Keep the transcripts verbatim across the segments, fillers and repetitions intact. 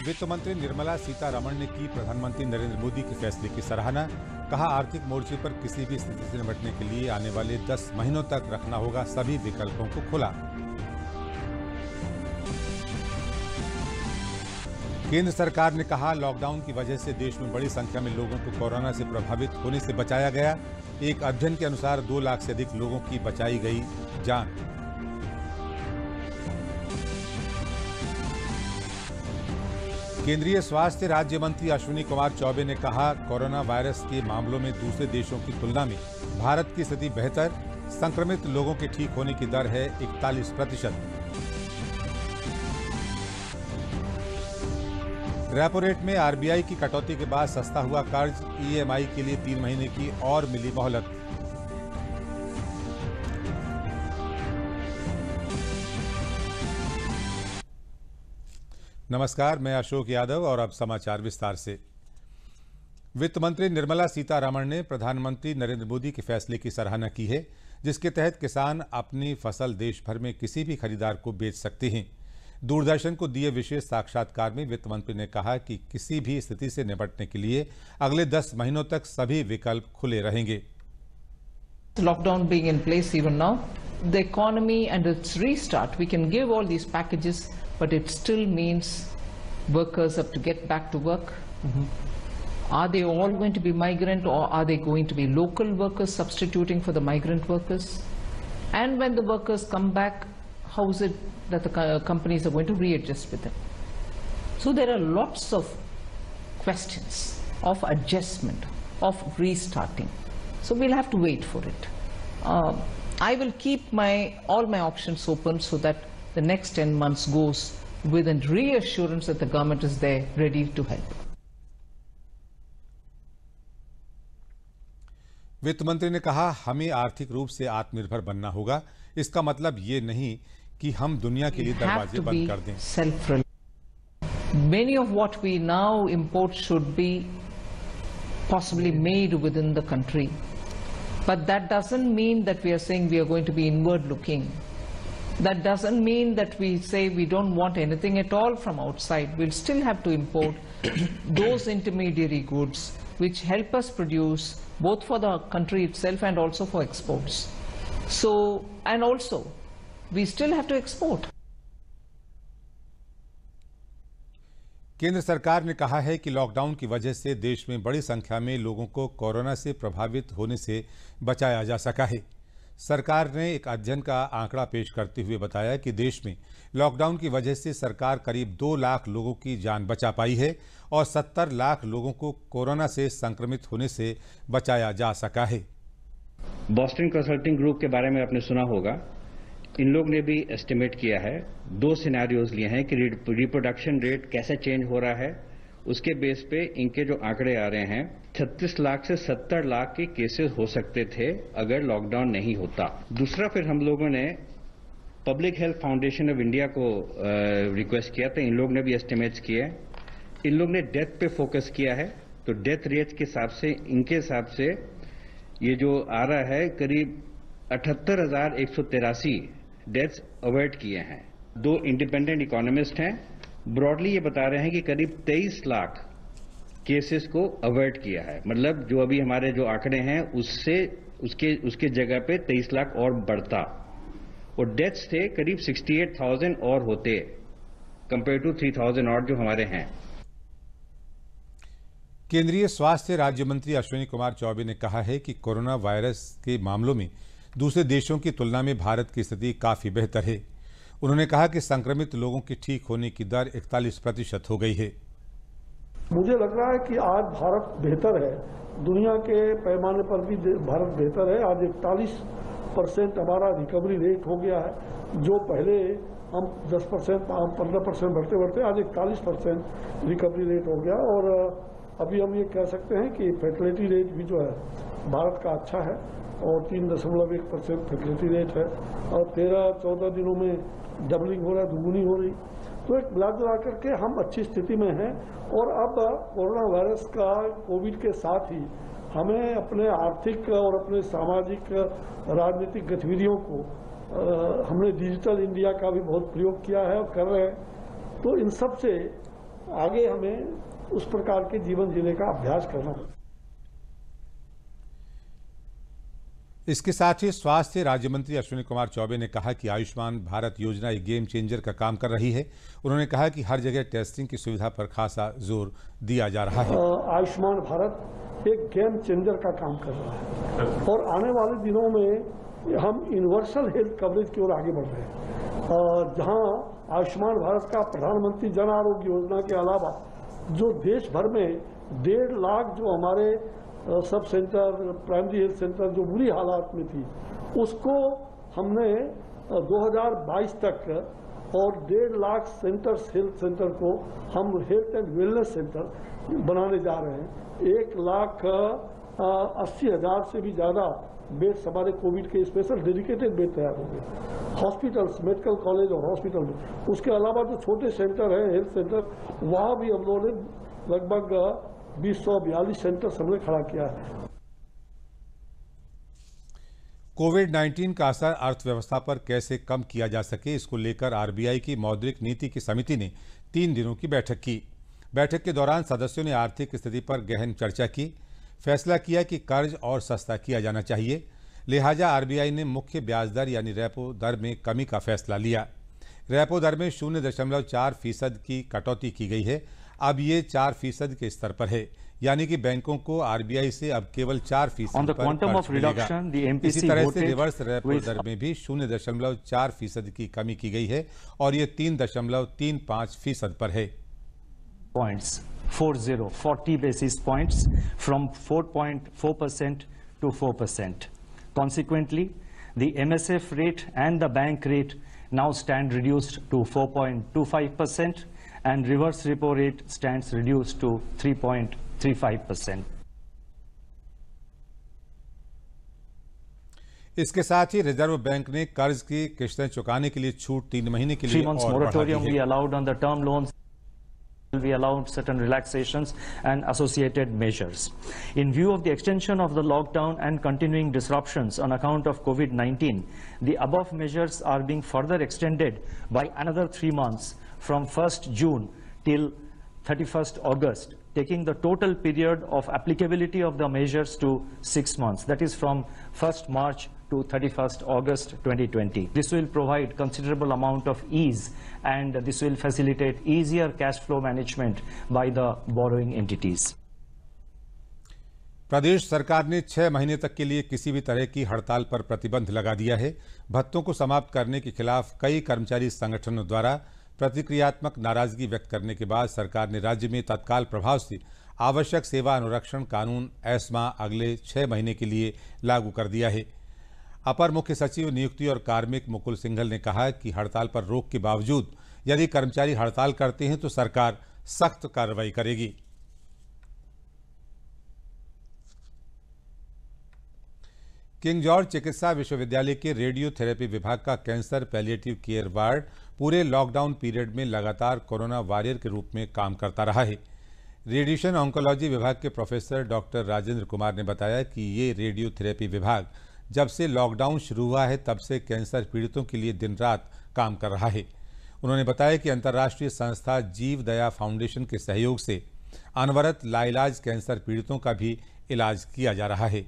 वित्त मंत्री निर्मला सीतारमण ने की प्रधानमंत्री नरेंद्र मोदी के फैसले की सराहना। कहा, आर्थिक मोर्चे पर किसी भी स्थिति से निपटने के लिए आने वाले दस महीनों तक रखना होगा सभी विकल्पों को खुला। केंद्र सरकार ने कहा, लॉकडाउन की वजह से देश में बड़ी संख्या में लोगों को कोरोना से प्रभावित होने से बचाया गया। एक अध्ययन के अनुसार दो लाख से अधिक लोगों की बचाई गई जान। केंद्रीय स्वास्थ्य राज्य मंत्री अश्विनी कुमार चौबे ने कहा, कोरोना वायरस के मामलों में दूसरे देशों की तुलना में भारत की स्थिति बेहतर। संक्रमित लोगों के ठीक होने की दर है इकतालीस प्रतिशत। रेपो रेट में आरबीआई की कटौती के बाद सस्ता हुआ कर्ज। ईएमआई के लिए तीन महीने की और मिली मोहलत। नमस्कार, मैं अशोक यादव और अब समाचार विस्तार से। वित्त मंत्री निर्मला सीतारमण ने प्रधानमंत्री नरेंद्र मोदी के फैसले की सराहना की है, जिसके तहत किसान अपनी फसल देश भर में किसी भी खरीदार को बेच सकते हैं। दूरदर्शन को दिए विशेष साक्षात्कार में वित्त मंत्री ने कहा कि किसी भी स्थिति से निपटने के लिए अगले दस महीनों तक सभी विकल्प खुले रहेंगे। Lockdown being in place even now, the economy and its restart, we can give all these packages, but it still means workers have to get back to work. Mm-hmm. Are they all going to be migrant, or are they going to be local workers substituting for the migrant workers? And when the workers come back, how is it that the co- companies are going to readjust with them? So there are lots of questions of adjustment, of restarting. So we'll have to wait for it. Uh, I will keep my all my options open so that the next ten months goes with a reassurance that the government is there ready to help. वित्त मंत्री ने कहा, हमें आर्थिक रूप से आत्मनिर्भर बनना होगा। इसका मतलब ये नहीं कि हम दुनिया के लिए दरवाजे बंद कर दें। Self-reliant. Many of what we now import should be possibly made within the country. But that doesn't mean that we are saying we are going to be inward looking. That doesn't mean that we say we don't want anything at all from outside. We'll still have to import those intermediary goods which help us produce both for the country itself and also for exports. So, and also, we still have to export. केंद्र सरकार ने कहा है कि lockdown की वजह से देश में बड़ी संख्या में लोगों को कोरोना से प्रभावित होने से बचाया जा सका है। सरकार ने एक अध्ययन का आंकड़ा पेश करते हुए बताया कि देश में लॉकडाउन की वजह से सरकार करीब दो लाख लोगों की जान बचा पाई है और सत्तर लाख लोगों को कोरोना से संक्रमित होने से बचाया जा सका है। बॉस्टन कंसल्टिंग ग्रुप के बारे में आपने सुना होगा। इन लोग ने भी एस्टिमेट किया है, दो सिनेरियोज लिए हैं कि रिप्रोडक्शन रेट कैसे चेंज हो रहा है। उसके बेस पे इनके जो आंकड़े आ रहे हैं, छत्तीस लाख से सत्तर लाख के केसेस हो सकते थे अगर लॉकडाउन नहीं होता। दूसरा, फिर हम लोगों ने public health foundation of India को रिक्वेस्ट किया था। इन लोग ने भी एस्टिमेट्स किए। इन लोग ने डेथ पे फोकस किया है, तो डेथ रेट के हिसाब से, इनके हिसाब से ये जो आ रहा है, करीब अठहत्तर हजार एक सौ तिरासी डेथ्स अवॉइड किए हैं। दो इंडिपेंडेंट इकोनॉमिस्ट हैं, ब्रॉडली ये बता रहे हैं कि करीब तेईस लाख केसेस को अवॉइड किया है। मतलब जो अभी हमारे जो आंकड़े हैं उससे उसके उसके जगह पे तेईस लाख और बढ़ता, और डेथ्स थे करीब अड़सठ हज़ार और होते कंपेयर टू तीन हज़ार और जो हमारे हैं। केंद्रीय स्वास्थ्य राज्य मंत्री अश्विनी कुमार चौबे ने कहा है कि कोरोना वायरस के मामलों में दूसरे देशों की तुलना में भारत की स्थिति काफी बेहतर है। उन्होंने कहा कि संक्रमित लोगों के ठीक होने की दर इकतालीस प्रतिशत हो गई है। मुझे लग रहा है कि आज भारत बेहतर है, दुनिया के पैमाने पर भी भारत बेहतर है। आज इकतालीस परसेंट हमारा रिकवरी रेट हो गया है। जो पहले हम दस परसेंट पंद्रह परसेंट बढ़ते बढ़ते आज इकतालीस परसेंट रिकवरी रेट हो गया। और अभी हम ये कह सकते हैं कि फर्टिलिटी रेट भी जो है भारत का अच्छा है, और तीन दशमलव एक परसेंट फर्टिलिटी रेट है, और तेरह चौदह दिनों में डबलिंग हो रहा है, दुगुनी हो रही। तो एक मिला जुला करके हम अच्छी स्थिति में हैं। और अब कोरोना वायरस का, कोविड के साथ ही हमें अपने आर्थिक और अपने सामाजिक राजनीतिक गतिविधियों को आ, हमने डिजिटल इंडिया का भी बहुत प्रयोग किया है और कर रहे हैं। तो इन सब से आगे हमें उस प्रकार के जीवन जीने का अभ्यास करना होगा। इसके साथ ही स्वास्थ्य राज्य मंत्री अश्विनी कुमार चौबे ने कहा कि आयुष्मान भारत योजना एक गेम चेंजर का काम कर रही है। उन्होंने कहा कि हर जगह टेस्टिंग की सुविधा पर खासा जोर दिया जा रहा है। आयुष्मान भारत एक गेम चेंजर का काम कर रहा है और आने वाले दिनों में हम यूनिवर्सल हेल्थ कवरेज की ओर आगे बढ़ रहे हैं, जहां आयुष्मान भारत का प्रधानमंत्री जन आरोग्य योजना के अलावा जो देश भर में डेढ़ लाख जो हमारे sub centre, primary health centre जो बुरी हालात में थी, उसको हमने दो हज़ार बाईस तक और डेढ़ लाख सेंटर हेल्थ सेंटर को हम हेल्थ एंड वेलनेस सेंटर बनाने जा रहे हैं। एक लाख अस्सी हजार से भी ज़्यादा बेड्स हमारे कोविड के स्पेशल डेडिकेटेड बेड तैयार होंगे हॉस्पिटल्स, मेडिकल कॉलेज और हॉस्पिटल में। उसके अलावा जो छोटे सेंटर हैं हेल्थ सेंटर, वहाँ भी हम लोगों ने लगभग बीस सौ बयालीस सेंटर हमने खड़ा किया है। कोविड उन्नीस का असर अर्थव्यवस्था पर कैसे कम किया जा सके, इसको लेकर आरबीआई की मौद्रिक नीति की समिति ने तीन दिनों की बैठक की। बैठक के दौरान सदस्यों ने आर्थिक स्थिति पर गहन चर्चा की। फैसला किया कि कर्ज और सस्ता किया जाना चाहिए, लिहाजा आरबीआई ने मुख्य ब्याज दर यानी रेपो दर में कमी का फैसला लिया। रेपो दर में शून्य दशमलव चार फीसद की कटौती की गई है। अब ये चार फीसद के स्तर पर है, यानी कि बैंकों को आरबीआई से अब केवल चार फीसद पर कर्ज मिलेगा। इसी तरह से रिवर्स रेपो दर में भी शून्य दशमलव चार फीसद की कमी की गई है और ये तीन दशमलव तीन पाँच फीसद पर है। Points forty forty basis points from four point four percent to four percent. Consequently, the M S F rate and the bank rate now stand reduced to four point two five percent and reverse repo rate stands reduced to three point three five percent. इसके साथ ही reserve bank ने कर्ज की किश्तें चुकाने के लिए छूट तीन महीने के लिए Three months और बढ़ा दी moratorium है। we allowed on the term loans. We allowed certain relaxations and associated measures. In view of the extension of the lockdown and continuing disruptions on account of COVID nineteen, the above measures are being further extended by another three months from first June till thirty-first August, taking the total period of applicability of the measures to six months. That is from first March to thirty-first August twenty twenty. This will provide considerable amount of ease and this will facilitate easier cash flow management by the borrowing entities. प्रदेश सरकार ने छह महीने तक के लिए किसी भी तरह की हड़ताल पर प्रतिबंध लगा दिया है। भत्तों को समाप्त करने के खिलाफ कई कर्मचारी संगठनों द्वारा प्रतिक्रियात्मक नाराजगी व्यक्त करने के बाद सरकार ने राज्य में तत्काल प्रभाव से आवश्यक सेवा अनुरक्षण कानून एस्मा अगले छह महीने के लिए लागू कर दिया है। अपर मुख्य सचिव नियुक्ति और कार्मिक मुकुल सिंघल ने कहा कि हड़ताल पर रोक के बावजूद यदि कर्मचारी हड़ताल करते हैं तो सरकार सख्त कार्रवाई करेगी। किंग जॉर्ज चिकित्सा विश्वविद्यालय के रेडियोथेरेपी विभाग का कैंसर पैलिएटिव केयर वार्ड पूरे लॉकडाउन पीरियड में लगातार कोरोना वॉरियर के रूप में काम करता रहा है। रेडिएशन ऑन्कोलॉजी विभाग के प्रोफेसर डॉक्टर राजेंद्र कुमार ने बताया कि ये रेडियोथेरेपी विभाग जब से लॉकडाउन शुरू हुआ है तब से कैंसर पीड़ितों के लिए दिन रात काम कर रहा है। उन्होंने बताया कि अंतर्राष्ट्रीय संस्था जीव दया फाउंडेशन के सहयोग से अनवरत लाइलाज कैंसर पीड़ितों का भी इलाज किया जा रहा है।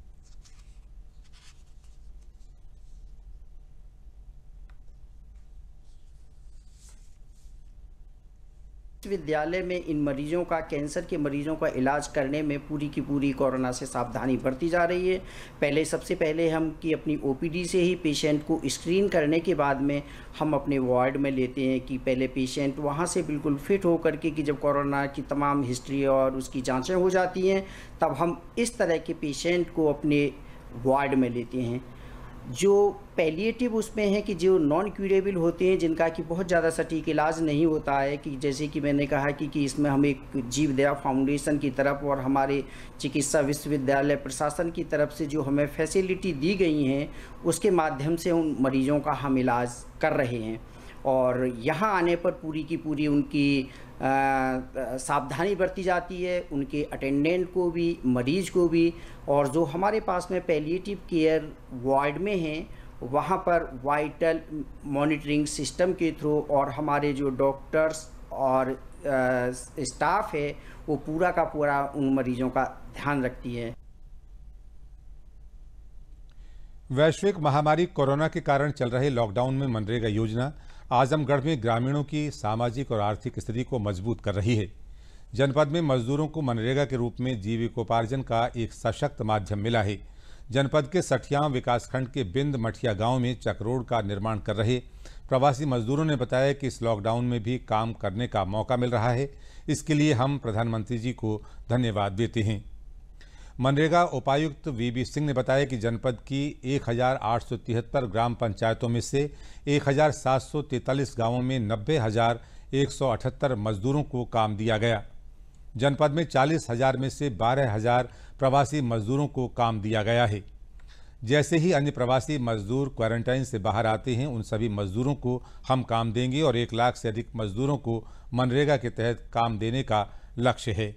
विद्यालय में इन मरीजों का, कैंसर के मरीजों का इलाज करने में पूरी की पूरी कोरोना से सावधानी बरती जा रही है। पहले सबसे पहले हम कि अपनी ओपीडी से ही पेशेंट को स्क्रीन करने के बाद में हम अपने वार्ड में लेते हैं कि पहले पेशेंट वहां से बिल्कुल फिट हो करके कि जब कोरोना की तमाम हिस्ट्री और उसकी जांचें हो जाती हैं तब हम इस तरह के पेशेंट को अपने वार्ड में लेते हैं। जो पैलिएटिव उसमें है कि जो नॉन क्यूरेबल होते हैं, जिनका कि बहुत ज़्यादा सटीक इलाज नहीं होता है, कि जैसे कि मैंने कहा कि, कि इसमें हम एक जीव दया फाउंडेशन की तरफ और हमारे चिकित्सा विश्वविद्यालय प्रशासन की तरफ से जो हमें फैसिलिटी दी गई हैं उसके माध्यम से उन मरीज़ों का हम इलाज कर रहे हैं। और यहाँ आने पर पूरी की पूरी उनकी सावधानी बरती जाती है, उनके अटेंडेंट को भी, मरीज को भी। और जो हमारे पास में पैलिएटिव केयर वार्ड में हैं वहाँ पर वाइटल मॉनिटरिंग सिस्टम के थ्रू और हमारे जो डॉक्टर्स और स्टाफ है वो पूरा का पूरा उन मरीजों का ध्यान रखती है। वैश्विक महामारी कोरोना के कारण चल रहे लॉकडाउन में मनरेगा योजना आजमगढ़ में ग्रामीणों की सामाजिक और आर्थिक स्थिति को मजबूत कर रही है। जनपद में मजदूरों को मनरेगा के रूप में जीविकोपार्जन का एक सशक्त माध्यम मिला है। जनपद के सठियां विकासखंड के बिंद मठिया गांव में चक रोड का निर्माण कर रहे प्रवासी मजदूरों ने बताया कि इस लॉकडाउन में भी काम करने का मौका मिल रहा है। इसके लिए हम प्रधानमंत्री जी को धन्यवाद देते हैं। मनरेगा उपायुक्त वीबी सिंह ने बताया कि जनपद की एक हजार आठ सौ तिहत्तर ग्राम पंचायतों में से एक हजार सात सौ तैंतालीस गाँवों में नब्बे हजार एक सौ अठहत्तर मजदूरों को काम दिया गया। जनपद में चालीस हजार में से बारह हजार प्रवासी मजदूरों को काम दिया गया है। जैसे ही अन्य प्रवासी मजदूर क्वारंटाइन से बाहर आते हैं उन सभी मजदूरों को हम काम देंगे और एक लाख से अधिक मजदूरों को मनरेगा के तहत काम देने का लक्ष्य है।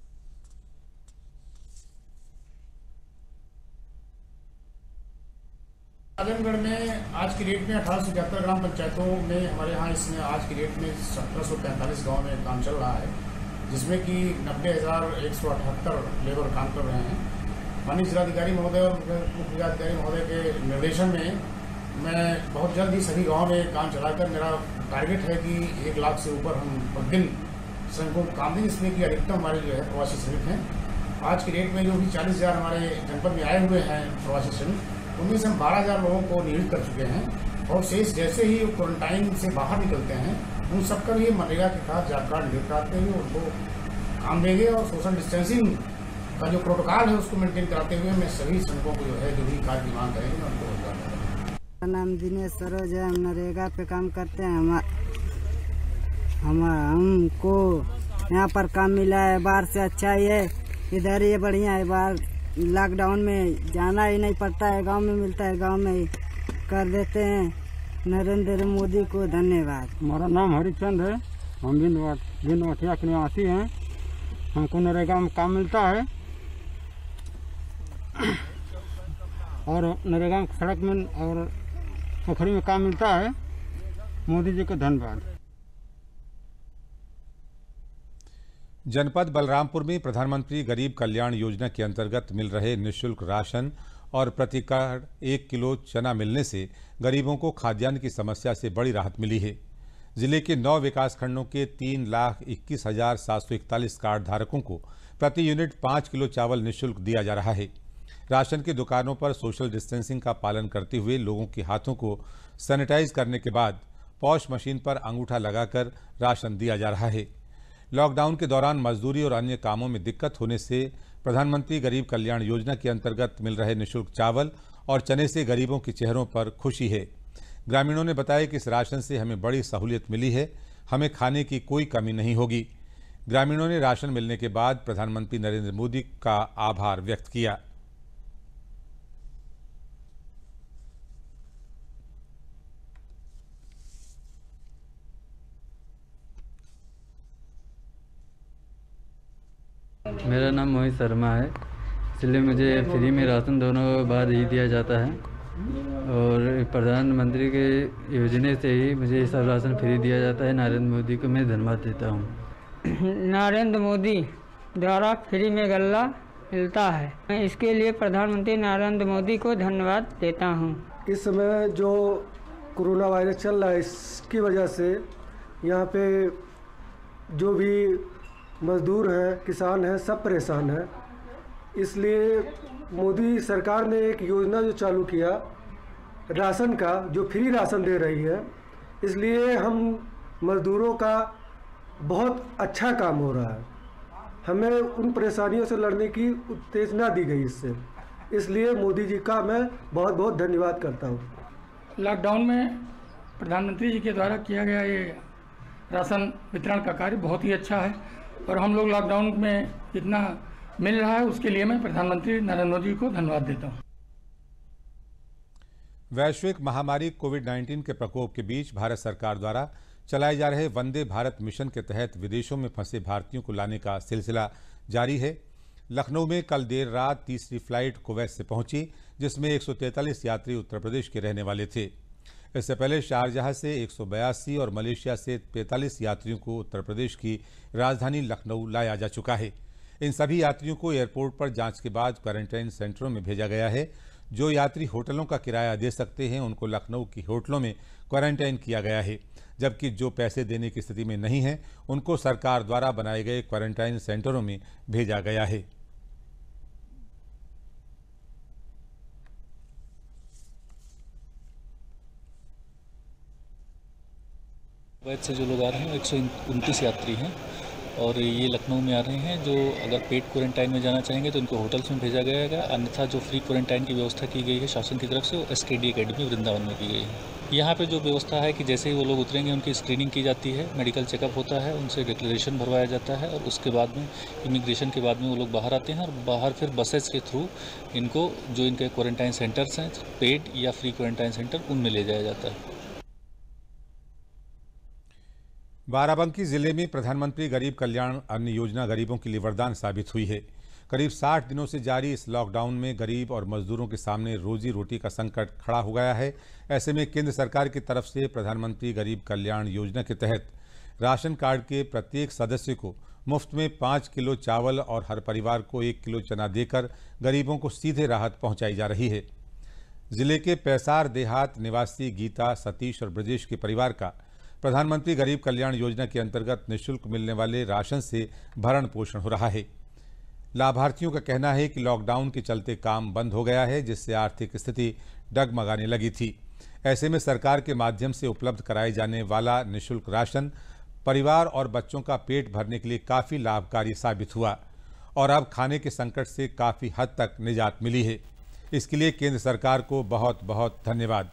आजमगढ़ में आज की डेट में अठारह सौ इकहत्तर ग्राम पंचायतों में हमारे यहाँ इसमें आज की डेट में सत्रह सौ पैंतालीस गाँव में काम चल रहा है, जिसमें कि नब्बे हजार एक सौ अठहत्तर लेबर काम कर रहे हैं। माननीय जिलाधिकारी महोदय और मुख्य जिलाधिकारी महोदय के निर्देशन में मैं बहुत जल्द ही सभी गाँव में काम चलाकर मेरा टारगेट है कि एक लाख से ऊपर हम प्रतिदिन श्रमिकों को काम दें, जिसमें कि अधिकतम हमारे जो है प्रवासी श्रमिक हैं। आज की डेट में जो भी चालीस हजार हमारे जनपद में आए हुए हैं प्रवासी श्रमिक, उनमें से हम बारह हजार लोगों को नियुक्त कर चुके हैं और शेष जैसे ही क्वारंटाइन से बाहर निकलते हैं उन सबका भी मनरेगा के तहत जॉब कार्ड नियुक्त कराते हुए उनको काम देंगे और सोशल डिस्टेंसिंग का जो प्रोटोकॉल है उसको मेंटेन कराते हुए मैं सभी श्रमिकों को जो है जो भी कार्य की मांग करेंगे मैं उनको रोजगार दूंगा। मेरा नाम दिनेश सरोज है, हम नरेगा पे काम करते हैं। हम हम हमको यहाँ पर काम मिला है, बाहर से अच्छा ही है, इधर ये बढ़िया है। बाहर लॉकडाउन में जाना ही नहीं पड़ता है, गांव में मिलता है, गांव में ही कर देते हैं। नरेंद्र मोदी को धन्यवाद। हमारा नाम हरिचंद है, हम बिंद मठिया के निवासी हैं। हमको नरेगा में काम मिलता है और नरेगा में सड़क में और पोखरी में काम मिलता है। मोदी जी को धन्यवाद। जनपद बलरामपुर में प्रधानमंत्री गरीब कल्याण योजना के अंतर्गत मिल रहे निःशुल्क राशन और प्रति कार्ड एक किलो चना मिलने से गरीबों को खाद्यान्न की समस्या से बड़ी राहत मिली है। जिले के नौ विकास खंडों के तीन लाख इक्कीस हजार सात सौ इकतालीस कार्ड धारकों को प्रति यूनिट पाँच किलो चावल निःशुल्क दिया जा रहा है। राशन की दुकानों पर सोशल डिस्टेंसिंग का पालन करते हुए लोगों के हाथों को सैनिटाइज करने के बाद पॉश मशीन पर अंगूठा लगाकर राशन दिया जा रहा है। लॉकडाउन के दौरान मजदूरी और अन्य कामों में दिक्कत होने से प्रधानमंत्री गरीब कल्याण योजना के अंतर्गत मिल रहे निःशुल्क चावल और चने से गरीबों के चेहरों पर खुशी है। ग्रामीणों ने बताया कि इस राशन से हमें बड़ी सहूलियत मिली है, हमें खाने की कोई कमी नहीं होगी। ग्रामीणों ने राशन मिलने के बाद प्रधानमंत्री नरेंद्र मोदी का आभार व्यक्त किया। मेरा नाम मोहित शर्मा है, इसलिए मुझे फ्री में राशन दोनों बार ही दिया जाता है और प्रधानमंत्री के योजना से ही मुझे सब राशन फ्री दिया जाता है। नरेंद्र मोदी को मैं धन्यवाद देता हूँ। नरेंद्र मोदी द्वारा फ्री में गल्ला मिलता है, मैं इसके लिए प्रधानमंत्री नरेंद्र मोदी को धन्यवाद देता हूँ। इस समय जो कोरोना वायरस चल रहा है, इसकी वजह से यहाँ पे जो भी मजदूर हैं, किसान हैं, सब परेशान हैं। इसलिए मोदी सरकार ने एक योजना जो चालू किया राशन का, जो फ्री राशन दे रही है, इसलिए हम मजदूरों का बहुत अच्छा काम हो रहा है। हमें उन परेशानियों से लड़ने की उत्तेजना दी गई इससे, इसलिए मोदी जी का मैं बहुत बहुत धन्यवाद करता हूँ। लॉकडाउन में प्रधानमंत्री जी के द्वारा किया गया ये राशन वितरण का कार्य बहुत ही अच्छा है और हम लोग लॉकडाउन में जितना मिल रहा है उसके लिए मैं प्रधानमंत्री नरेंद्र मोदी को धन्यवाद देता हूँ। वैश्विक महामारी कोविड उन्नीस के प्रकोप के बीच भारत सरकार द्वारा चलाए जा रहे वंदे भारत मिशन के तहत विदेशों में फंसे भारतीयों को लाने का सिलसिला जारी है। लखनऊ में कल देर रात तीसरी फ्लाइट कुवैत से पहुंची, जिसमें एक सौ तैंतालीस यात्री उत्तर प्रदेश के रहने वाले थे। इससे पहले शारजाह से एक सौ बयासी और मलेशिया से पैंतालीस यात्रियों को उत्तर प्रदेश की राजधानी लखनऊ लाया जा चुका है। इन सभी यात्रियों को एयरपोर्ट पर जांच के बाद क्वारंटाइन सेंटरों में भेजा गया है। जो यात्री होटलों का किराया दे सकते हैं उनको लखनऊ की होटलों में क्वारंटाइन किया गया है, जबकि जो पैसे देने की स्थिति में नहीं है उनको सरकार द्वारा बनाए गए क्वारंटाइन सेंटरों में भेजा गया है। कुवैत से जो लोग आ रहे हैं एक सौ उनतीस यात्री हैं और ये लखनऊ में आ रहे हैं। जो अगर पेड क्वारंटाइन में जाना चाहेंगे तो इनको होटल्स में भेजा गया है, अन्यथा जो फ्री क्वारंटाइन की व्यवस्था की गई है शासन की तरफ से वो एस के डी अकेडमी वृंदावन में की गई है। यहाँ पे जो व्यवस्था है कि जैसे ही वो लोग उतरेंगे उनकी स्क्रीनिंग की जाती है, मेडिकल चेकअप होता है, उनसे डिक्लेरेशन भरवाया जाता है और उसके बाद में इमिग्रेशन के बाद में वो लोग बाहर आते हैं और बाहर फिर बसेस के थ्रू इनको जो इनके क्वारंटाइन सेंटर्स हैं पेड या फ्री क्वारंटाइन सेंटर उनमें ले जाया जाता है। बाराबंकी जिले में प्रधानमंत्री गरीब कल्याण अन्न योजना गरीबों के लिए वरदान साबित हुई है। करीब साठ दिनों से जारी इस लॉकडाउन में गरीब और मजदूरों के सामने रोजी रोटी का संकट खड़ा हो गया है। ऐसे में केंद्र सरकार की तरफ से प्रधानमंत्री गरीब कल्याण योजना के तहत राशन कार्ड के प्रत्येक सदस्य को मुफ्त में पाँच किलो चावल और हर परिवार को एक किलो चना देकर गरीबों को सीधे राहत पहुंचाई जा रही है। जिले के पैसार देहात निवासी गीता, सतीश और ब्रजेश के परिवार का प्रधानमंत्री गरीब कल्याण योजना के अंतर्गत निःशुल्क मिलने वाले राशन से भरण पोषण हो रहा है। लाभार्थियों का कहना है कि लॉकडाउन के चलते काम बंद हो गया है, जिससे आर्थिक स्थिति डगमगाने लगी थी। ऐसे में सरकार के माध्यम से उपलब्ध कराए जाने वाला निःशुल्क राशन परिवार और बच्चों का पेट भरने के लिए काफ़ी लाभकारी साबित हुआ और अब खाने के संकट से काफ़ी हद तक निजात मिली है। इसके लिए केंद्र सरकार को बहुत बहुत धन्यवाद।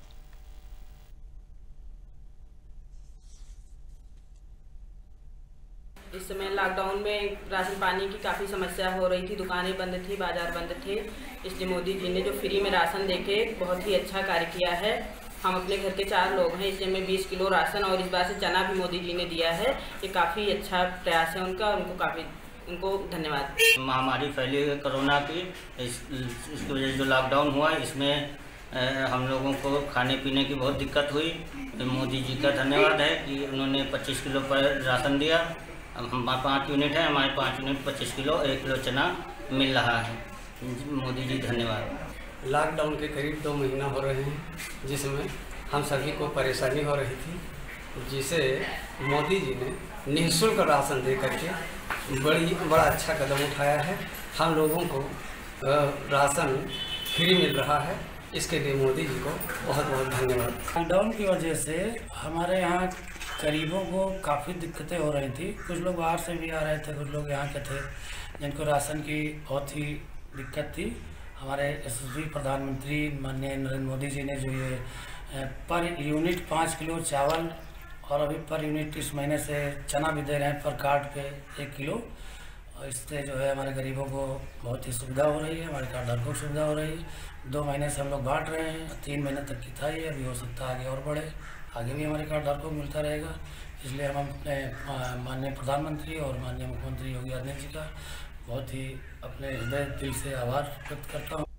इस समय लॉकडाउन में राशन पानी की काफ़ी समस्या हो रही थी, दुकानें बंद थी, बाजार बंद थे, इसलिए मोदी जी ने जो फ्री में राशन देके बहुत ही अच्छा कार्य किया है। हम अपने घर के चार लोग हैं, इसलिए हमें बीस किलो राशन और इस बार से चना भी मोदी जी ने दिया है। ये काफ़ी अच्छा प्रयास है उनका और उनको काफ़ी उनको धन्यवाद। महामारी फैली है कोरोना की, इस, इसकी वजह से जो लॉकडाउन हुआ इसमें हम लोगों को खाने पीने की बहुत दिक्कत हुई। मोदी जी का धन्यवाद है कि उन्होंने पच्चीस किलो पर राशन दिया। हम पाँच यूनिट है, हमारे पाँच यूनिट पच्चीस किलो एक किलो चना मिल रहा है। मोदी जी धन्यवाद। लॉकडाउन के करीब दो महीना हो रहे हैं, जिसमें हम सभी को परेशानी हो रही थी, जिसे मोदी जी ने निःशुल्क राशन दे करके बड़ी बड़ा अच्छा कदम उठाया है। हम लोगों को राशन फ्री मिल रहा है, इसके लिए मोदी जी को बहुत बहुत धन्यवाद। लॉकडाउन की वजह से हमारे यहाँ गरीबों को काफ़ी दिक्कतें हो रही थी। कुछ लोग बाहर से भी आ रहे थे, कुछ लोग यहाँ के थे जिनको राशन की बहुत ही दिक्कत थी। हमारे यशस्वी प्रधानमंत्री माननीय नरेंद्र मोदी जी ने जो ये पर यूनिट पाँच किलो चावल और अभी पर यूनिट इस महीने से चना भी दे रहे हैं पर कार्ड पे एक किलो, और इससे जो है हमारे गरीबों को बहुत ही सुविधा हो रही है, हमारे कार्ड धारकों को सुविधा हो रही है। दो महीने से हम लोग बांट रहे हैं, तीन महीने तक की था ये, अभी हो सकता है आगे और बढ़े, आगे भी हमारे कार्ड धारकों को मिलता रहेगा। इसलिए हम अपने माननीय प्रधानमंत्री और माननीय मुख्यमंत्री योगी आदित्यनाथ जी का बहुत ही अपने हृदय दिल से आभार व्यक्त करता हूँ।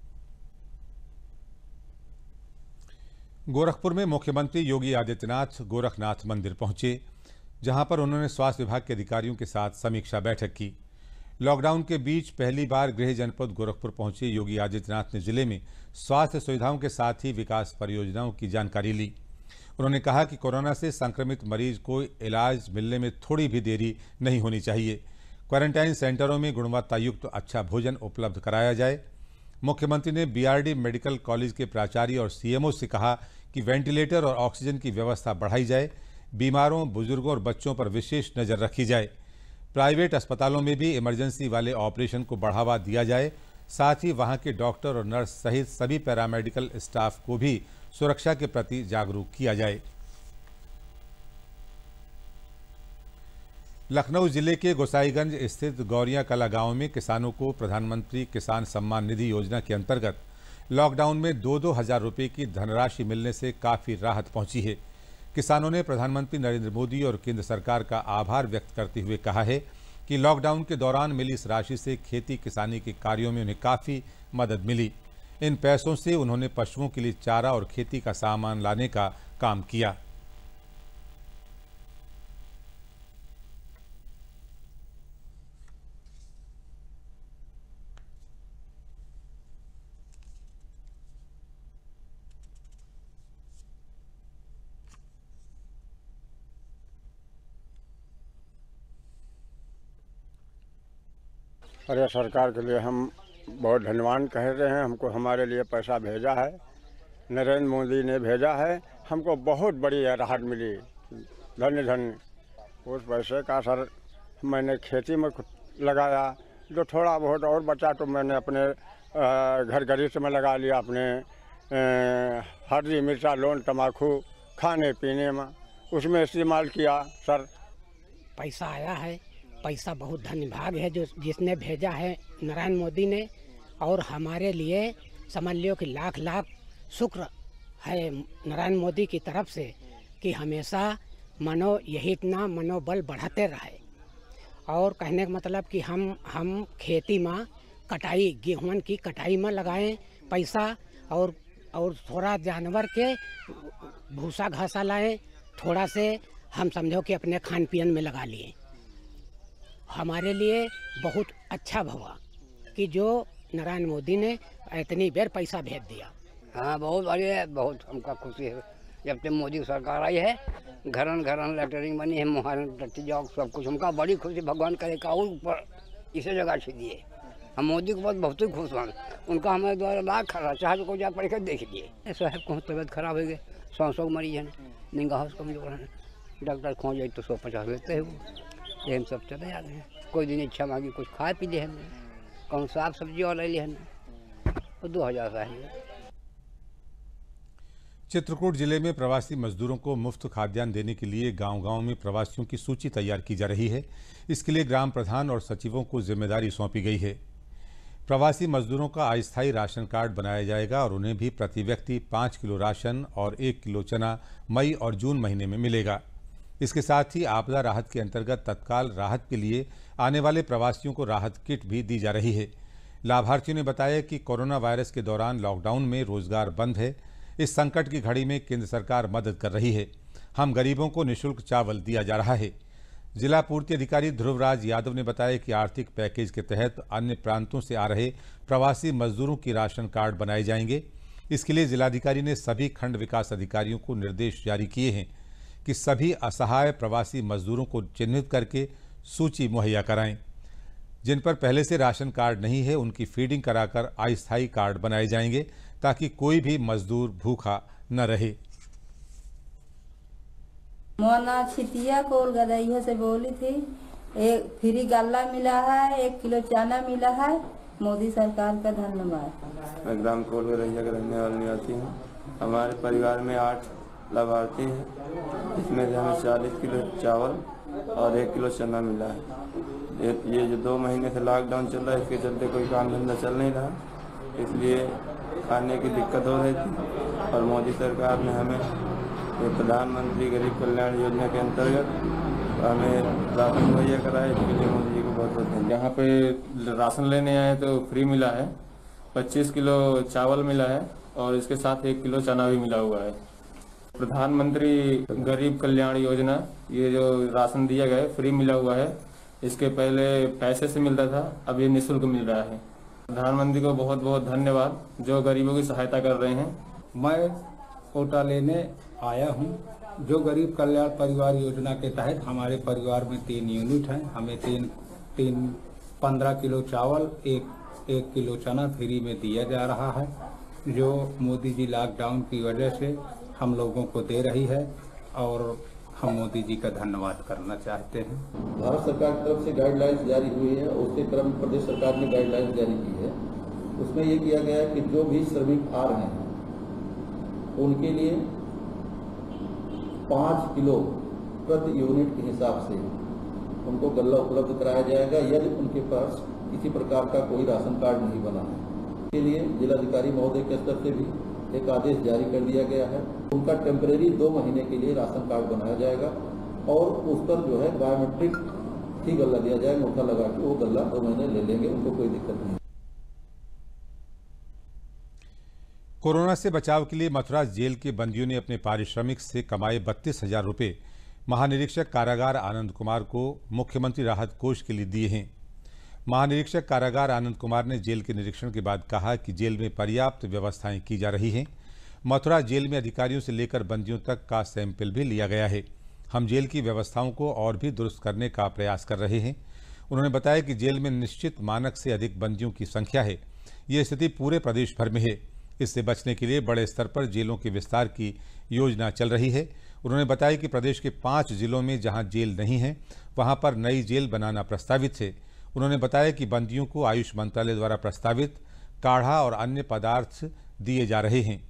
गोरखपुर में मुख्यमंत्री योगी आदित्यनाथ गोरखनाथ मंदिर पहुंचे, जहां पर उन्होंने स्वास्थ्य विभाग के अधिकारियों के साथ समीक्षा बैठक की। लॉकडाउन के बीच पहली बार गृह जनपद गोरखपुर पहुंचे योगी आदित्यनाथ ने जिले में स्वास्थ्य सुविधाओं के साथ ही विकास परियोजनाओं की जानकारी ली। उन्होंने कहा कि कोरोना से संक्रमित मरीज को इलाज मिलने में थोड़ी भी देरी नहीं होनी चाहिए। क्वारंटाइन सेंटरों में गुणवत्ता युक्त अच्छा भोजन उपलब्ध कराया जाए। मुख्यमंत्री ने बीआरडी मेडिकल कॉलेज के प्राचार्य और सीएमओ से कहा कि वेंटिलेटर और ऑक्सीजन की व्यवस्था बढ़ाई जाए, बीमारों, बुजुर्गों और बच्चों पर विशेष नज़र रखी जाए। प्राइवेट अस्पतालों में भी इमरजेंसी वाले ऑपरेशन को बढ़ावा दिया जाए। साथ ही वहां के डॉक्टर और नर्स सहित सभी पैरामेडिकल स्टाफ को भी सुरक्षा के प्रति जागरूक किया जाए। लखनऊ जिले के गोसाईगंज स्थित गौरिया कला गांव में किसानों को प्रधानमंत्री किसान सम्मान निधि योजना के अंतर्गत लॉकडाउन में दो दो हजार रुपये की धनराशि मिलने से काफ़ी राहत पहुंची है। किसानों ने प्रधानमंत्री नरेंद्र मोदी और केंद्र सरकार का आभार व्यक्त करते हुए कहा है कि लॉकडाउन के दौरान मिली इस राशि से खेती किसानी के कार्यों में उन्हें काफ़ी मदद मिली। इन पैसों से उन्होंने पशुओं के लिए चारा और खेती का सामान लाने का काम किया। अरे सरकार के लिए हम बहुत धन्यवाद कह रहे हैं। हमको हमारे लिए पैसा भेजा है, नरेंद्र मोदी ने भेजा है, हमको बहुत बड़ी राहत मिली। धन्य धन्य। उस पैसे का सर मैंने खेती में लगाया, जो थोड़ा बहुत और बचा तो मैंने अपने घर गरीब में लगा लिया, अपने हल्दी मिर्चा लौंग तम्बाकू खाने पीने में उसमें इस्तेमाल किया। सर पैसा आया है, पैसा बहुत धन्यभाग है जो जिसने भेजा है नरेंद्र मोदी ने, और हमारे लिए समझ लियो कि लाख लाख शुक्र है नरेंद्र मोदी की तरफ से कि हमेशा मनो यही इतना मनोबल बढ़ाते रहे। और कहने का मतलब कि हम हम खेती में कटाई गेहूं की कटाई में लगाएं पैसा, और और थोड़ा जानवर के भूसा घासा लाएं, थोड़ा से हम समझो कि अपने खान पीन में लगा लिए। हमारे लिए बहुत अच्छा भवा कि जो नरेंद्र मोदी ने इतनी बेर पैसा भेज दिया। हाँ बहुत बढ़िया, बहुत हमका खुशी है जब से मोदी सरकार आई है। घरन घरन लेटरिंग बनी है, मुहारन टट्टी जॉग सब कुछ, हमका बड़ी खुशी। भगवान करे का और ऊपर इसे जगह से दिए। हम मोदी के बाद बहुत ही खुश हैं। उनका हमारे द्वारा लाख खरा चाहे को जा पढ़ कर देख लिए। साहब को तबियत खराब हो गई, सौ सौ मरीज हैं, निगाह कमजोर है, डॉक्टर खो जाए तो सौ पचास लेते हैं। वो ये हम सब चले जाते हैं। कोई दिन इच्छा मांगी कुछ खा पी ले हमने, कौन साग सब्जी और ले ली हमने, और दो हजार रहे। चित्रकूट जिले में प्रवासी मजदूरों को मुफ्त खाद्यान्न देने के लिए गांव-गांव में प्रवासियों की सूची तैयार की जा रही है। इसके लिए ग्राम प्रधान और सचिवों को जिम्मेदारी सौंपी गई है। प्रवासी मजदूरों का अस्थायी राशन कार्ड बनाया जाएगा और उन्हें भी प्रति व्यक्ति पाँच किलो राशन और एक किलो चना मई और जून महीने में मिलेगा। इसके साथ ही आपदा राहत के अंतर्गत तत्काल राहत के लिए आने वाले प्रवासियों को राहत किट भी दी जा रही है। लाभार्थियों ने बताया कि कोरोना वायरस के दौरान लॉकडाउन में रोजगार बंद है। इस संकट की घड़ी में केंद्र सरकार मदद कर रही है। हम गरीबों को निःशुल्क चावल दिया जा रहा है। जिला पूर्ति अधिकारी ध्रुवराज यादव ने बताया कि आर्थिक पैकेज के तहत अन्य प्रांतों से आ रहे प्रवासी मजदूरों की राशन कार्ड बनाए जाएंगे। इसके लिए जिलाधिकारी ने सभी खंड विकास अधिकारियों को निर्देश जारी किए हैं कि सभी असहाय प्रवासी मजदूरों को चिन्हित करके सूची मुहैया कराएं। जिन पर पहले से राशन कार्ड नहीं है उनकी फीडिंग कराकर अस्थायी कार्ड बनाए जाएंगे ताकि कोई भी मजदूर भूखा न रहे। मोना छितिया कोल गदैया से बोली थी। एक फ्री गल्ला मिला है, एक किलो चना मिला है। मोदी सरकार का धन्यवाद। मैं ग्राम कोल गदैया का रहने वाली निवासी हूँ। हमारे परिवार में आठ लाभार्थी हैं, इसमें से हमें चालीस किलो चावल और एक किलो चना मिला है। ये, ये जो दो महीने से लॉकडाउन चल रहा है इसके चलते कोई काम धंधा चल नहीं रहा, इसलिए खाने की दिक्कत हो रही थी। और मोदी सरकार ने हमें प्रधानमंत्री गरीब कल्याण योजना के अंतर्गत हमें राशन मुहैया कराया, इसके लिए मोदी जी को बहुत बहुत धन्यवाद। यहाँ पे राशन लेने आए तो फ्री मिला है, पच्चीस किलो चावल मिला है और इसके साथ एक किलो चना भी मिला हुआ है। प्रधानमंत्री गरीब कल्याण योजना, ये जो राशन दिया गया है फ्री मिला हुआ है। इसके पहले पैसे से मिलता था, अब ये निःशुल्क मिल रहा है। प्रधानमंत्री को बहुत बहुत धन्यवाद जो गरीबों की सहायता कर रहे हैं। मैं कोटा लेने आया हूं, जो गरीब कल्याण परिवार योजना के तहत हमारे परिवार में तीन यूनिट हैं। हमें तीन तीन पंद्रह किलो चावल, एक एक किलो चना फ्री में दिया जा रहा है, जो मोदी जी लॉकडाउन की वजह से हम लोगों को दे रही है और हम मोदी जी का धन्यवाद करना चाहते हैं। भारत सरकार की तरफ से गाइडलाइंस जारी हुई है और उसके क्रम में प्रदेश सरकार ने गाइडलाइंस जारी की है। उसमें ये किया गया है कि जो भी श्रमिक आ रहे हैं उनके लिए पाँच किलो प्रति यूनिट के हिसाब से उनको गल्ला उपलब्ध कराया जाएगा यदि उनके पास किसी प्रकार का कोई राशन कार्ड नहीं बना है। इसके लिए जिलाधिकारी महोदय के स्तर से भी एक आदेश जारी कर दिया गया है। उनका टेम्परेरी दो महीने के लिए राशन कार्ड बनाया जाएगा और उस पर जो है बायोमेट्रिक ही गल्ला दिया जाएगा, अंगूठा लगा के वो गल्ला दो महीने ले लेंगे, उनको कोई दिक्कत नहीं। कोरोना से बचाव के लिए मथुरा जेल के बंदियों ने अपने पारिश्रमिक से कमाए बत्तीस हजार रुपये महानिरीक्षक कारागार आनंद कुमार को मुख्यमंत्री राहत कोष के लिए दिए हैं। महानिरीक्षक कारागार आनंद कुमार ने जेल के निरीक्षण के बाद कहा कि जेल में पर्याप्त व्यवस्थाएं की जा रही हैं। मथुरा जेल में अधिकारियों से लेकर बंदियों तक का सैंपल भी लिया गया है। हम जेल की व्यवस्थाओं को और भी दुरुस्त करने का प्रयास कर रहे हैं। उन्होंने बताया कि जेल में निश्चित मानक से अधिक बंदियों की संख्या है। ये स्थिति पूरे प्रदेश भर में है। इससे बचने के लिए बड़े स्तर पर जेलों के विस्तार की योजना चल रही है। उन्होंने बताया कि प्रदेश के पाँच जिलों में जहां जेल नहीं है वहां पर नई जेल बनाना प्रस्तावित है। उन्होंने बताया कि बंदियों को आयुष मंत्रालय द्वारा प्रस्तावित काढ़ा और अन्य पदार्थ दिए जा रहे हैं।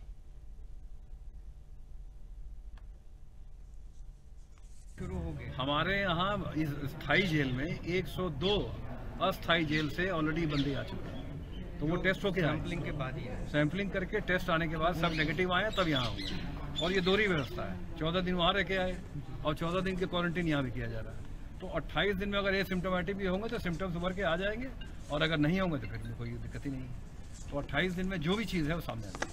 हमारे यहाँ इस स्थायी जेल में एक सौ दो अस्थायी जेल से ऑलरेडी बंदे आ चुके हैं, तो वो टेस्ट होके सैंपलिंग के बाद ही है। सैंपलिंग करके टेस्ट आने के बाद सब नेगेटिव आए तब यहाँ होंगे। और ये दोहरी व्यवस्था है, चौदह दिन वहाँ रह के आए और चौदह दिन के क्वारंटीन यहाँ भी किया जा रहा है। तो अट्ठाईस दिन में अगर ये सिम्टोमेटिक भी होंगे तो सिम्टम्स उभर के आ जाएंगे, और अगर नहीं होंगे तो फिर कोई दिक्कत ही नहीं है। तो अट्ठाईस दिन में जो भी चीज़ है वो सामने आ जाएगी।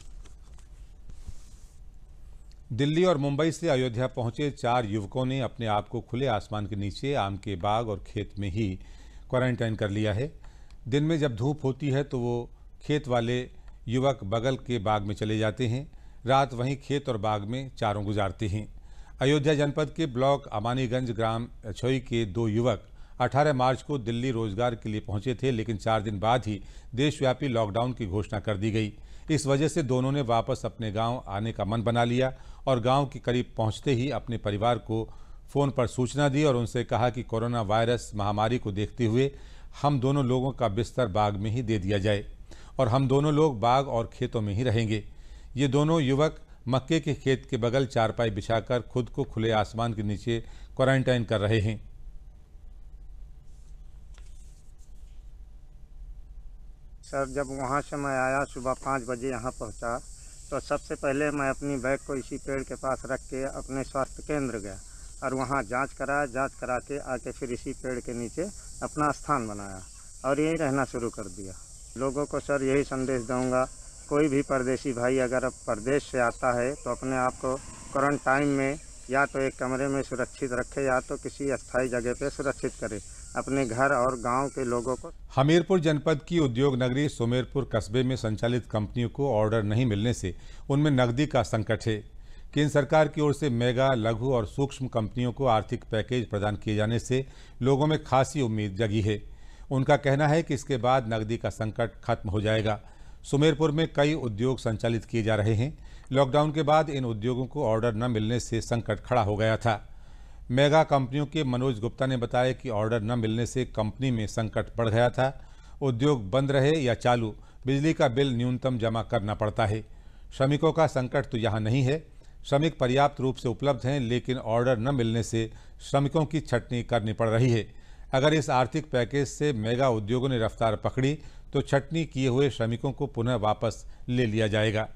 दिल्ली और मुंबई से अयोध्या पहुंचे चार युवकों ने अपने आप को खुले आसमान के नीचे आम के बाग और खेत में ही क्वारंटाइन कर लिया है। दिन में जब धूप होती है तो वो खेत वाले युवक बगल के बाग में चले जाते हैं, रात वहीं खेत और बाग में चारों गुजारते हैं। अयोध्या जनपद के ब्लॉक अमानीगंज ग्राम अछोई के दो युवक अठारह मार्च को दिल्ली रोजगार के लिए पहुंचे थे, लेकिन चार दिन बाद ही देशव्यापी लॉकडाउन की घोषणा कर दी गई। इस वजह से दोनों ने वापस अपने गांव आने का मन बना लिया और गांव के करीब पहुंचते ही अपने परिवार को फ़ोन पर सूचना दी और उनसे कहा कि कोरोना वायरस महामारी को देखते हुए हम दोनों लोगों का बिस्तर बाग में ही दे दिया जाए और हम दोनों लोग बाग और खेतों में ही रहेंगे। ये दोनों युवक मक्के के खेत के बगल चारपाई बिछाकर खुद को खुले आसमान के नीचे क्वारंटाइन कर रहे हैं। सर, जब वहाँ से मैं आया सुबह पाँच बजे यहाँ पहुँचा तो सबसे पहले मैं अपनी बैग को इसी पेड़ के पास रख के अपने स्वास्थ्य केंद्र गया और वहाँ जांच कराया। जांच करा के आके फिर इसी पेड़ के नीचे अपना स्थान बनाया और यहीं रहना शुरू कर दिया। लोगों को सर यही संदेश दूंगा, कोई भी परदेशी भाई अगर परदेश से आता है तो अपने आप को क्वारंटाइन में या तो एक कमरे में सुरक्षित रखे या तो किसी अस्थायी जगह पे सुरक्षित करे अपने घर और गांव के लोगों को। हमीरपुर जनपद की उद्योग नगरी सुमेरपुर कस्बे में संचालित कंपनियों को ऑर्डर नहीं मिलने से उनमें नकदी का संकट है। केंद्र सरकार की ओर से मेगा, लघु और सूक्ष्म कंपनियों को आर्थिक पैकेज प्रदान किए जाने से लोगों में खासी उम्मीद जगी है। उनका कहना है कि इसके बाद नकदी का संकट खत्म हो जाएगा। सुमेरपुर में कई उद्योग संचालित किए जा रहे हैं। लॉकडाउन के बाद इन उद्योगों को ऑर्डर न मिलने से संकट खड़ा हो गया था। मेगा कंपनियों के मनोज गुप्ता ने बताया कि ऑर्डर न मिलने से कंपनी में संकट बढ़ गया था। उद्योग बंद रहे या चालू, बिजली का बिल न्यूनतम जमा करना पड़ता है। श्रमिकों का संकट तो यहाँ नहीं है, श्रमिक पर्याप्त रूप से उपलब्ध हैं, लेकिन ऑर्डर न मिलने से श्रमिकों की छटनी करनी पड़ रही है। अगर इस आर्थिक पैकेज से मेगा उद्योगों ने रफ्तार पकड़ी तो छटनी किए हुए श्रमिकों को पुनः वापस ले लिया जाएगा।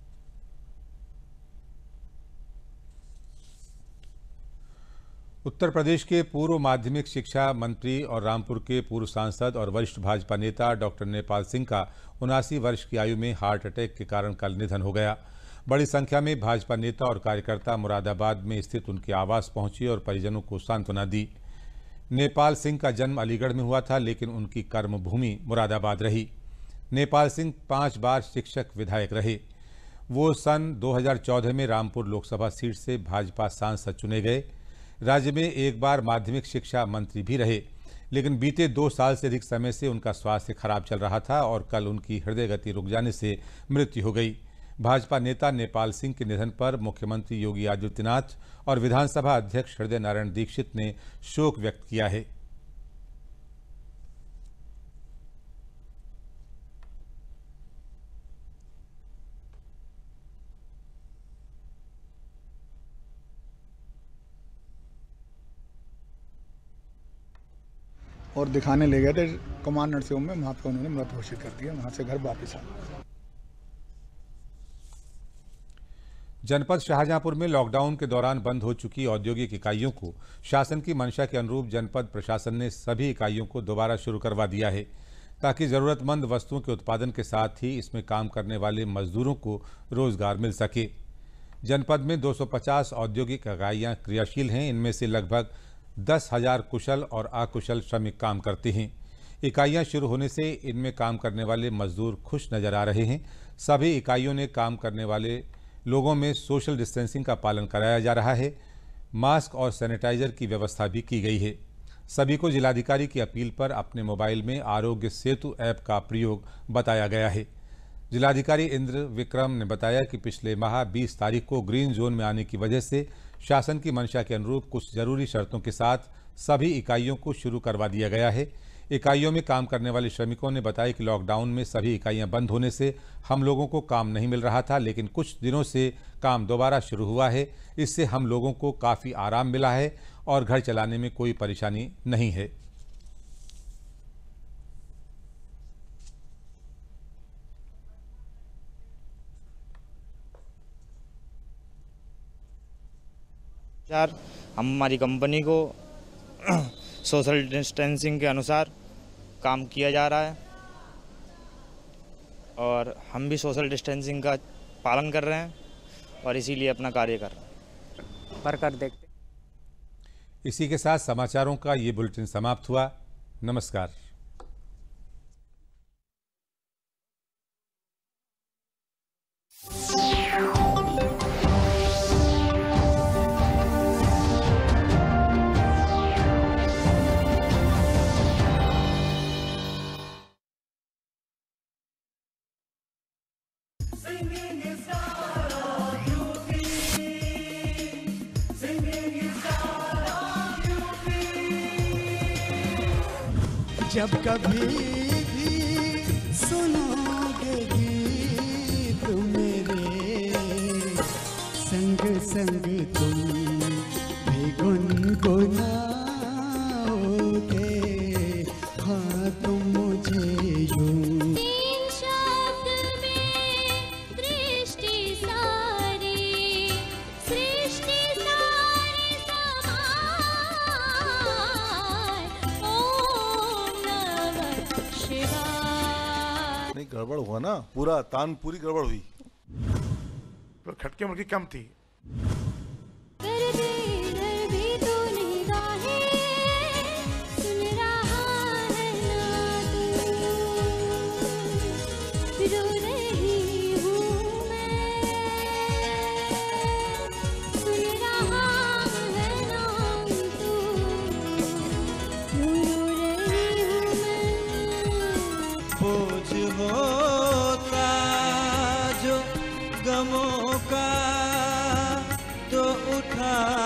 उत्तर प्रदेश के पूर्व माध्यमिक शिक्षा मंत्री और रामपुर के पूर्व सांसद और वरिष्ठ भाजपा नेता डॉक्टर नेपाल सिंह का उनासी वर्ष की आयु में हार्ट अटैक के कारण कल निधन हो गया। बड़ी संख्या में भाजपा नेता और कार्यकर्ता मुरादाबाद में स्थित उनके आवास पहुंचे और परिजनों को सांत्वना दी। नेपाल सिंह का जन्म अलीगढ़ में हुआ था, लेकिन उनकी कर्मभूमि मुरादाबाद रही। नेपाल सिंह पांच बार शिक्षक विधायक रहे। वो सन दो हज़ार चौदह में रामपुर लोकसभा सीट से भाजपा सांसद चुने गए। राज्य में एक बार माध्यमिक शिक्षा मंत्री भी रहे, लेकिन बीते दो साल से अधिक समय से उनका स्वास्थ्य खराब चल रहा था और कल उनकी हृदय गति रुक जाने से मृत्यु हो गई। भाजपा नेता नेपाल सिंह के निधन पर मुख्यमंत्री योगी आदित्यनाथ और विधानसभा अध्यक्ष हृदय नारायण दीक्षित ने शोक व्यक्त किया है। और दिखाने ले गए थे कुमार नरसिंह में, वहाँ पर उन्होंने मृत घोषित कर दिया। वहाँ से घर वापस आ गए। जनपद शाहजहांपुर में लॉकडाउन के दौरान बंद हो चुकी औद्योगिक इकाइयों को शासन की मंशा के अनुरूप जनपद प्रशासन ने सभी इकाइयों को दोबारा शुरू करवा दिया है। ताकि ज़रूरतमंद वस्तुओं के उत्पादन के साथ ही इसमें काम करने वाले मजदूरों को रोजगार मिल सके। जनपद में दो सौ पचास औद्योगिक इकाइयाँ क्रियाशील हैं। इनमें से लगभग दस हजार कुशल और अकुशल श्रमिक काम करते हैं। इकाइयाँ शुरू होने से इनमें काम करने वाले मजदूर खुश नजर आ रहे हैं। सभी इकाइयों ने काम करने वाले लोगों में सोशल डिस्टेंसिंग का पालन कराया जा रहा है। मास्क और सैनिटाइजर की व्यवस्था भी की गई है। सभी को जिलाधिकारी की अपील पर अपने मोबाइल में आरोग्य सेतु ऐप का प्रयोग बताया गया है। जिलाधिकारी इंद्र विक्रम ने बताया कि पिछले माह बीस तारीख को ग्रीन जोन में आने की वजह से शासन की मंशा के अनुरूप कुछ जरूरी शर्तों के साथ सभी इकाइयों को शुरू करवा दिया गया है। इकाइयों में काम करने वाले श्रमिकों ने बताया कि लॉकडाउन में सभी इकाइयां बंद होने से हम लोगों को काम नहीं मिल रहा था, लेकिन कुछ दिनों से काम दोबारा शुरू हुआ है। इससे हम लोगों को काफ़ी आराम मिला है और घर चलाने में कोई परेशानी नहीं है। यार हम हमारी कंपनी को सोशल डिस्टेंसिंग के अनुसार काम किया जा रहा है और हम भी सोशल डिस्टेंसिंग का पालन कर रहे हैं और इसीलिए अपना कार्य कर रहे हैं। पर कर देखते। इसी के साथ समाचारों का ये बुलेटिन समाप्त हुआ। नमस्कार। जब कभी भी सुनोगे गीत मेरे संग संग तुम भी गुनगुनाओगे। हाँ तुम मुझे यूं तीन शब्द में दृष्टि सारी सृष्टि सारी समाए। ओम नमः शिवाय। नहीं गड़बड़ हुआ ना, पूरा तान पूरी गड़बड़ हुई। तो खटके मुर्गी कम थी। बोझ होता जो गमों का तो उठा